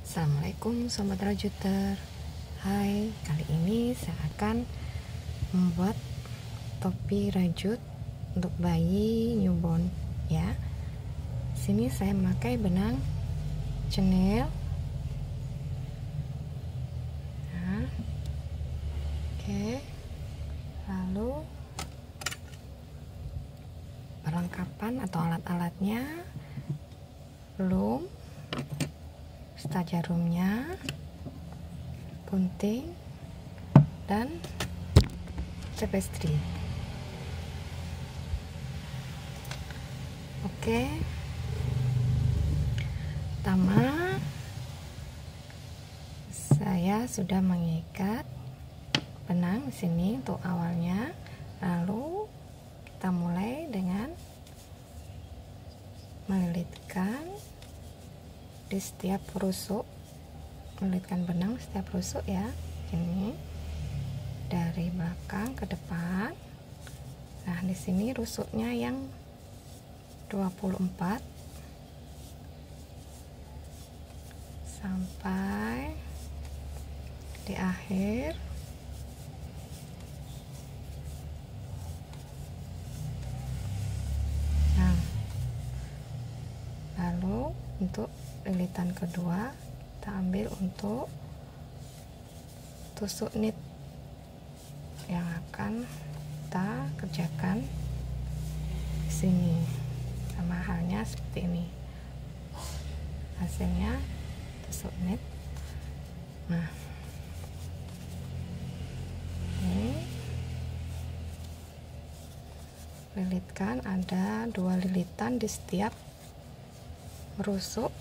Assalamualaikum Sobat Rajuter. Hai, kali ini saya akan membuat topi rajut untuk bayi newborn ya. Sini saya memakai benang chenille. Nah, oke. Lalu perlengkapan atau alat-alatnya, loom, star jarumnya, gunting, dan tapestry. Oke, pertama saya sudah mengikat benang di sini untuk awalnya. Lalu kita mulai dengan melilitkan di setiap rusuk, melilitkan benang setiap rusuk ya. Ini dari belakang ke depan. Nah, di sini rusuknya yang 24 sampai di akhir. Nah, lalu untuk lilitan kedua kita ambil untuk tusuk knit yang akan kita kerjakan di sini, sama halnya seperti ini hasilnya tusuk knit. Nah, ini lilitkan, ada 2 lilitan di setiap rusuk.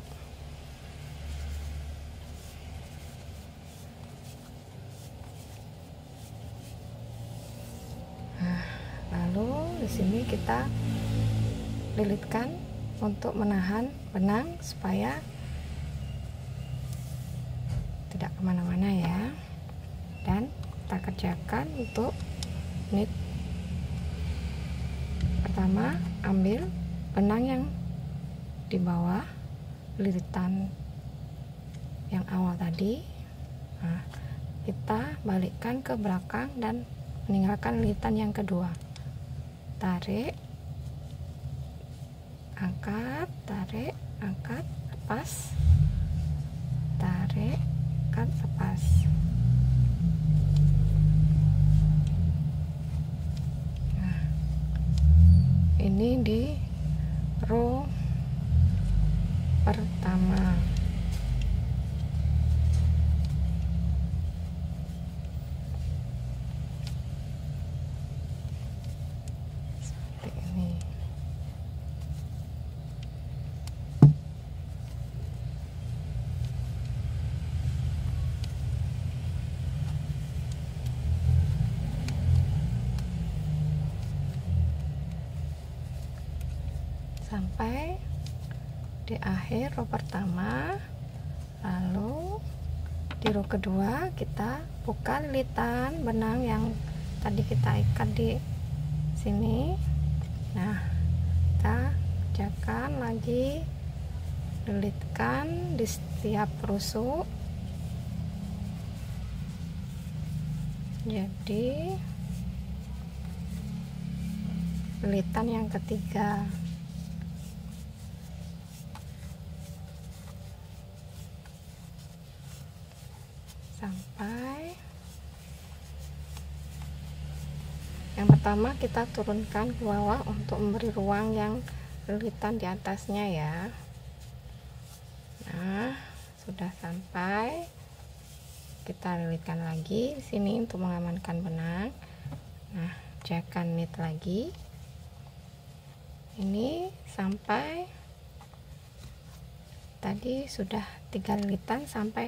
Lalu di sini kita lilitkan untuk menahan benang supaya tidak kemana-mana ya. Dan kita kerjakan untuk knit. Pertama, ambil benang yang di bawah lilitan yang awal tadi. Nah, kita balikkan ke belakang dan meninggalkan lilitan yang kedua. Tarik, angkat, tarik, angkat, lepas, tarik, angkat, lepas. Nah, ini di row pertama. Sampai di akhir row pertama. Lalu di row kedua kita buka lilitan benang yang tadi kita ikat di sini. Nah, kita kerjakan lagi, lilitkan di setiap rusuk. Jadi lilitan yang ketiga. Sampai yang pertama kita turunkan ke bawah untuk memberi ruang yang lilitan di atasnya ya. Nah, sudah sampai, kita lilitkan lagi di sini untuk mengamankan benang. Nah, kerjakan knit lagi. Ini sampai tadi sudah 3 lilitan sampai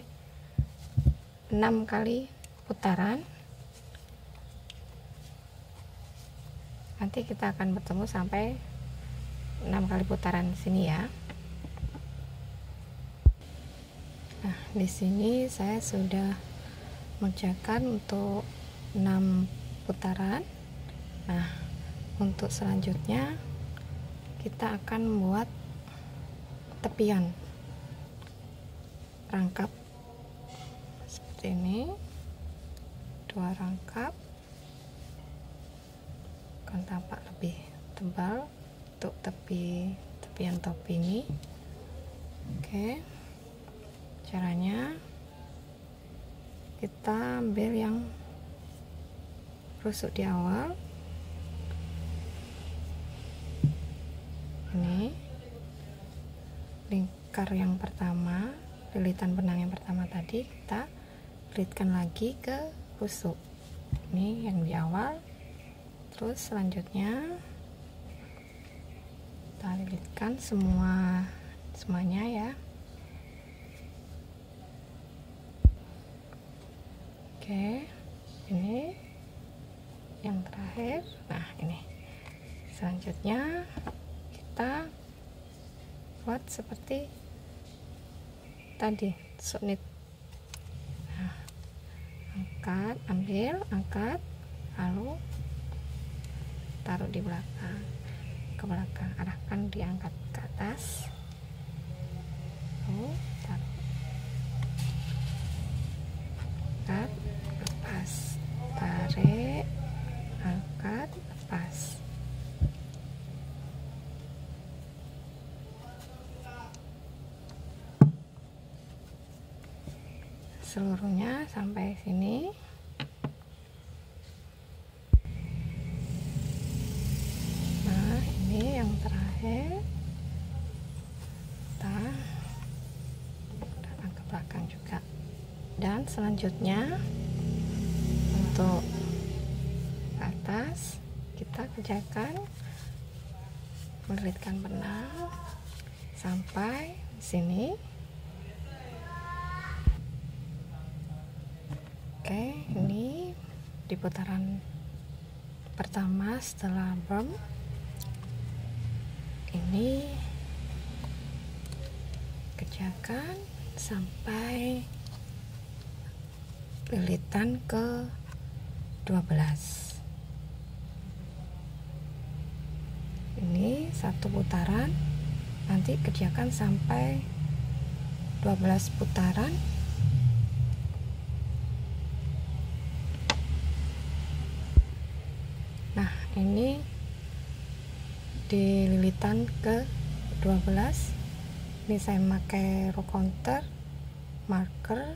6 kali putaran. Nanti kita akan bertemu sampai 6 kali putaran di sini ya. Nah, di sini saya sudah mengerjakan untuk 6 putaran. Nah, untuk selanjutnya kita akan membuat tepian. rangkap seperti ini, 2 rangkap akan tampak lebih tebal untuk tepian topi ini. Oke, caranya kita ambil yang rusuk di awal ini, lingkar yang pertama, lilitan benang yang pertama tadi kita lilitkan lagi ke rusuk ini yang di awal. Terus selanjutnya kita lilitkan semuanya ya. Oke, ini yang terakhir. Nah, ini selanjutnya kita buat seperti tadi, tusuk knit. Nah, angkat, lalu taruh di belakang, ke belakang, arahkan, diangkat ke atas, lalu taruh, angkat, lepas, tarik, angkat, lepas. Seluruhnya sampai sini. Nah, ini yang terakhir, kita datang ke belakang juga. Dan selanjutnya untuk atas kita kerjakan melilitkan benang sampai sini. Oke, ini di putaran pertama setelah berm ini kerjakan sampai lilitan ke 12. Ini satu putaran, nanti kerjakan sampai 12 putaran. Nah, ini di lilitan ke 12. Ini saya memakai row counter marker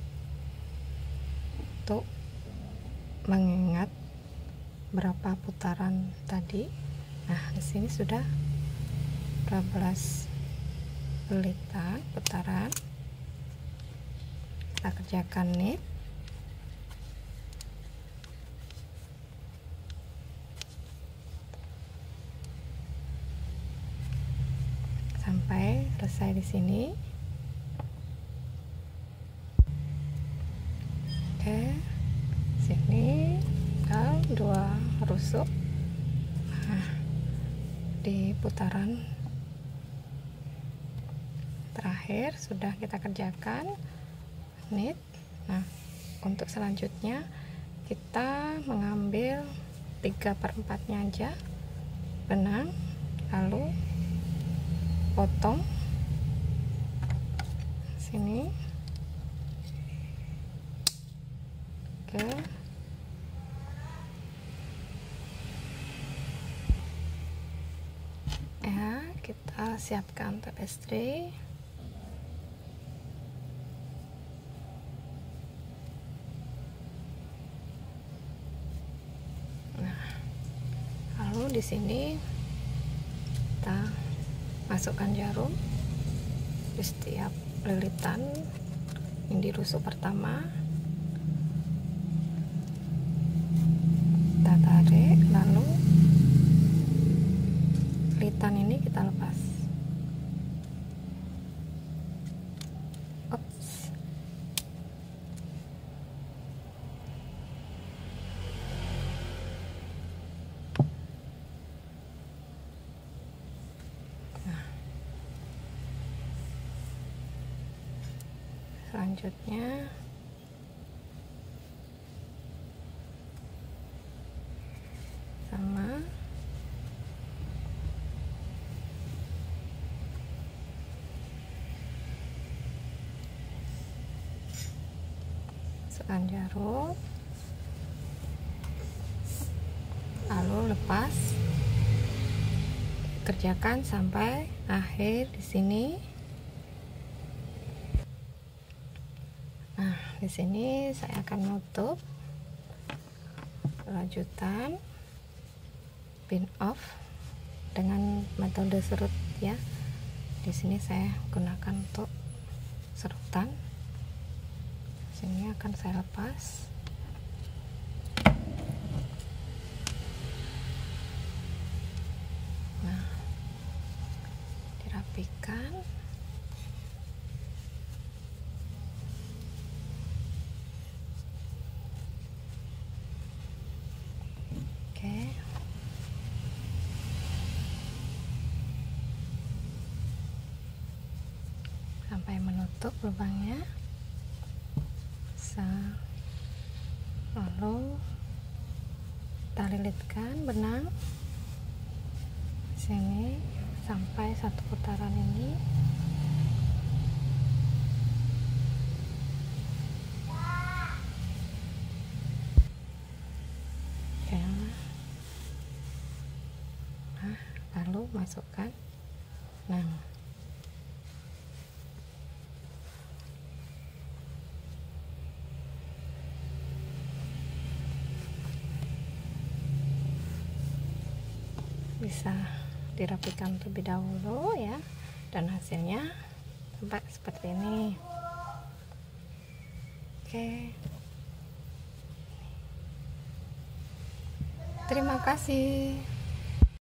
untuk mengingat berapa putaran tadi. Nah, di sini sudah 12 lilitan putaran. Kita kerjakan knit sampai selesai di sini. Oke, sini tinggal 2 rusuk. Nah, di putaran terakhir sudah kita kerjakan knit. Nah, untuk selanjutnya kita mengambil 3/4 nya aja benang, lalu potong sini. Oke, ya, kita siapkan tapestry. Nah, lalu di sini kita masukkan jarum di setiap lilitan yang di rusuk pertama. Kita tarik, lalu lilitan ini kita lepas. Oops. Selanjutnya sama oleskan jarum, lalu lepas, kerjakan sampai akhir di sini. Nah, di sini saya akan menutup lanjutan pin off dengan metode serut ya. Di sini saya gunakan untuk serutan. Sini akan saya lepas. Nah, dirapikan. Oke. Sampai menutup lubangnya. Lalu kita lilitkan benang sini sampai satu putaran ini. Oke. Nah, lalu masukkan. Nah, bisa dirapikan terlebih dahulu ya, dan hasilnya tampak seperti ini. Oke, terima kasih.